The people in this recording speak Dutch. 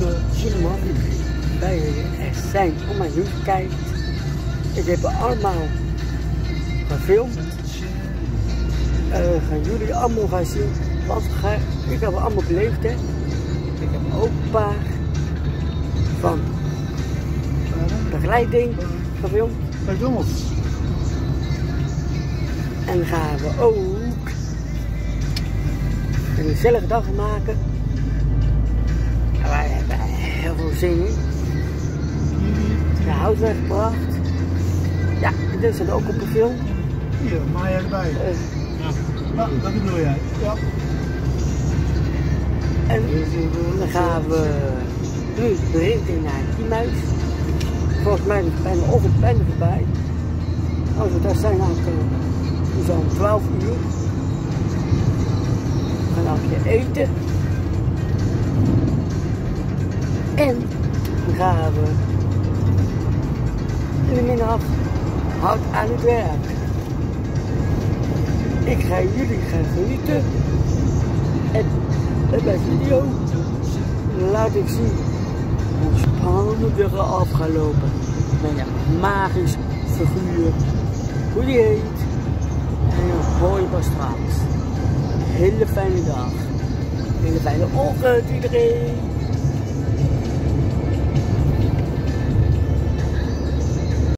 cinema bij zijn om mijn nieuws kijkt. Ik heb het allemaal gefilmd. Gaan jullie allemaal gaan zien. Want ik heb het allemaal beleefd, hè. Ik heb ook een paar van begeleiding gefilmd. McDonald's. En dan gaan we ook een gezellige dag maken. En wij hebben heel veel zin in. De hout weggebracht. Ja, dit zit ook op de film. Hier, Maya erbij. Ja, dat bedoel jij. Ja. En dan gaan we nu de richting naar Kiemuis. Volgens mij is het bijna of het bijna voorbij. Als we daar zijn aangekomen, is het om 12 uur. We gaan een hapje eten. En dan gaan we in de middag hard aan het werk. Ik ga jullie gaan genieten. En met mijn video laat ik zien hoe spannend we af gaan lopen. Met een magisch figuur. Hoe die heet. En een mooie pastraat. Hele fijne dag. Hele fijne ochtend iedereen.